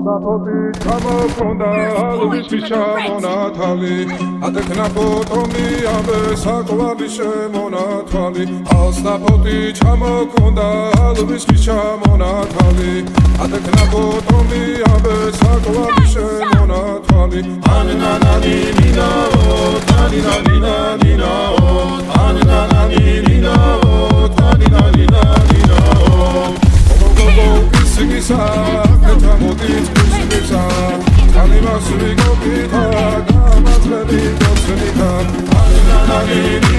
Sapoti ჩამოქონდა ალვის ჩამონათალი ატექნა ბოტომი ამე საკვალი შემონათალი ალსაპოტი ჩამოქონდა ალვის ჩამონათალი ატექნა ბოტომი ამე საკვალი შემონათალი ანანანი ნინაო თანინანი ნინაო ანანანი ნინაო თანინანი ნინაო Sigisa, Katamodit, Sigisa, Animas, Rigopita, Gamas, Levita, Senica, Ananani.